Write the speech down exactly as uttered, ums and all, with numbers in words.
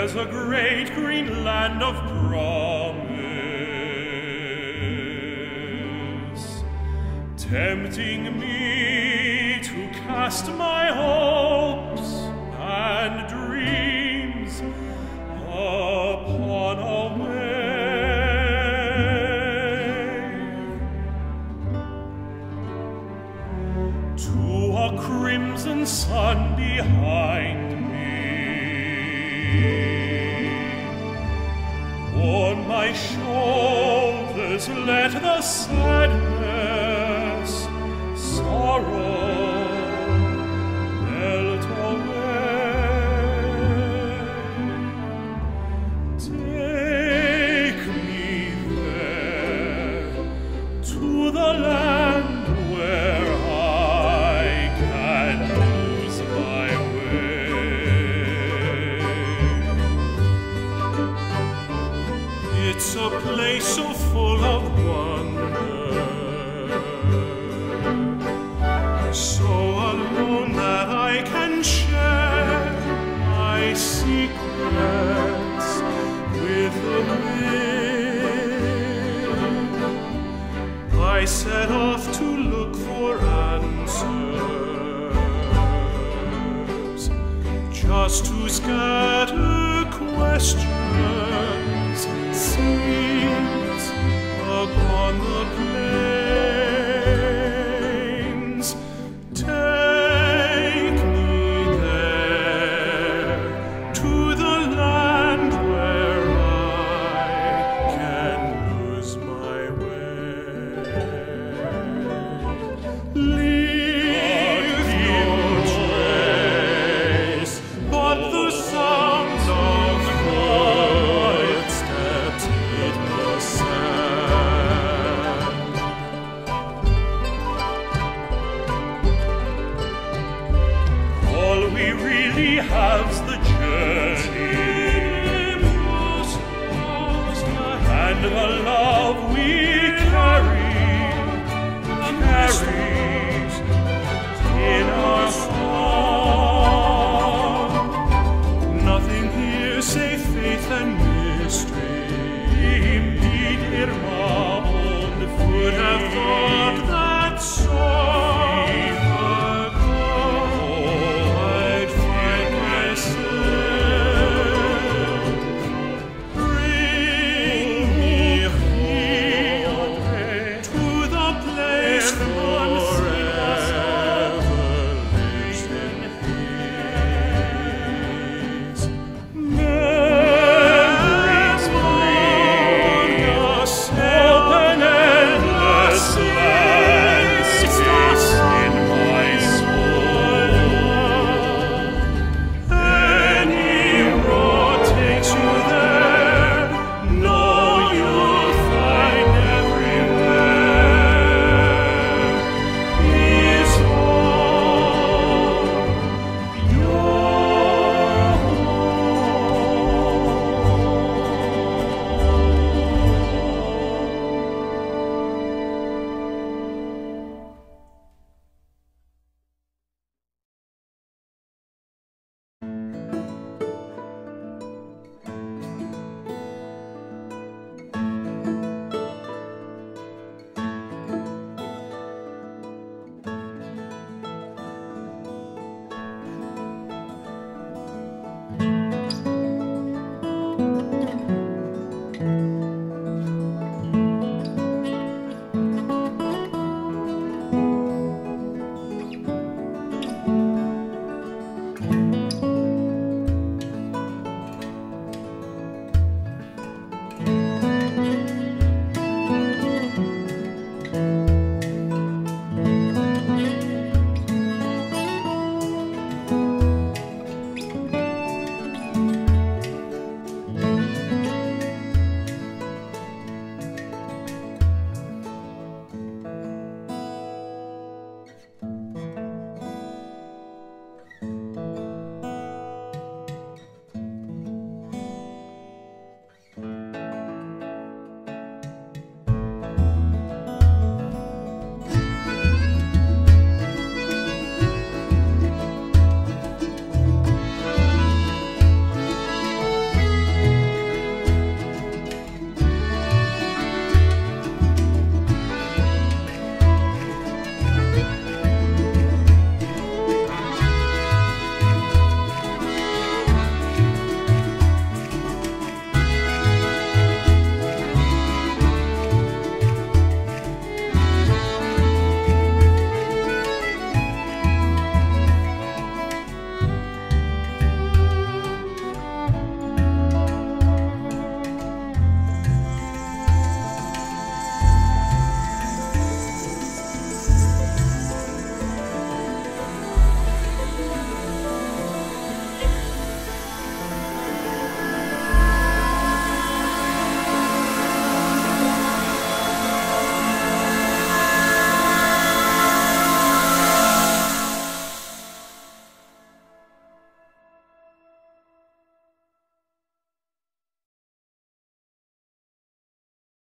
There's a great green land of promise, tempting me to cast my hopes and dreams upon a wave, to a crimson sun behind me. On my shoulders let the sadness, sorrow melt away. Take me there to the land where I can lose my way. It's a place so full of wonder, so alone that I can share my secrets with the wind. I set off to look for answers, just to scatter questions, seeds upon the plain.